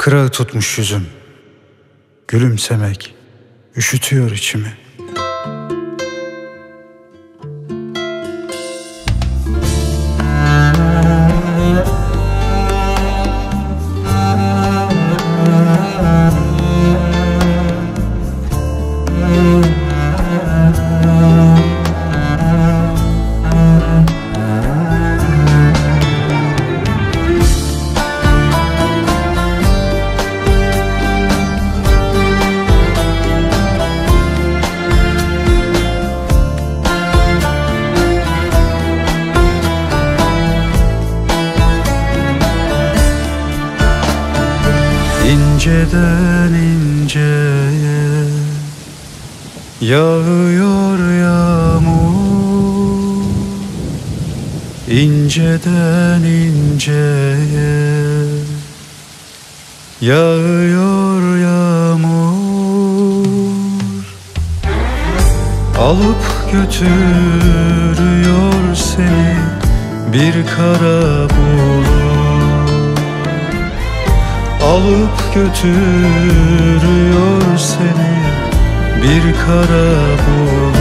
Kırağı tutmuş yüzüm, gülümsemek üşütüyor içimi. İnceden inceye yağıyor yağmur, İnceden inceye yağıyor yağmur, alıp götürüyor seni bir kara bulut. Alıp götürüyor seni bir kara bulut.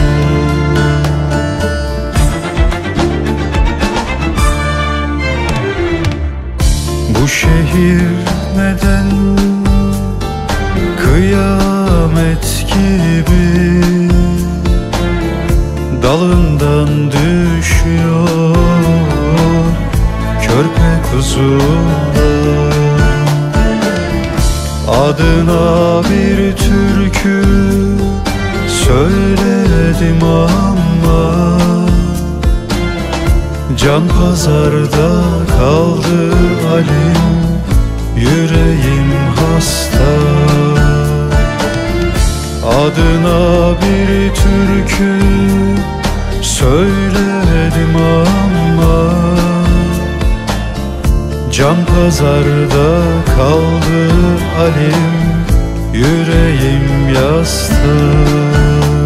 Bu şehir neden kıyamet gibi dalından düşüyor körpe kuzular? Adına bir türkü söyledim ama can pazarda kaldı halim, yüreğim hasta. Adına bir türkü söyledim ama can pazarda kaldı halim, yüreğim yastık.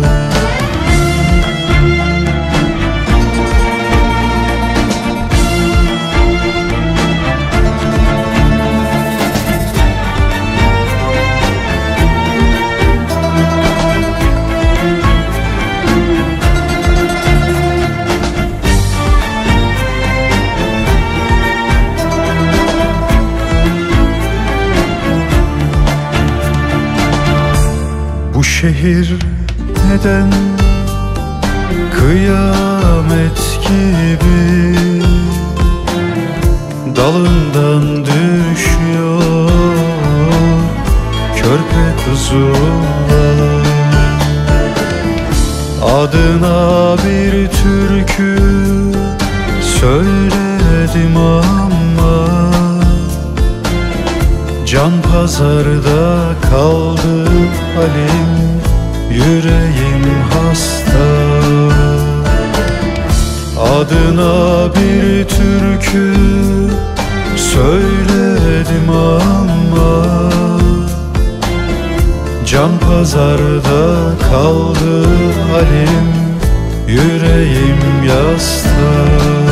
Bu şehir neden kıyamet gibi dalından düşüyor körpe kuzular? Adına bir türkü söyledim ama can pazarda kaldı halim, yüreğim hasta. Adına bir türkü söyledim ama can pazarda kaldı halim, yüreğim yastık.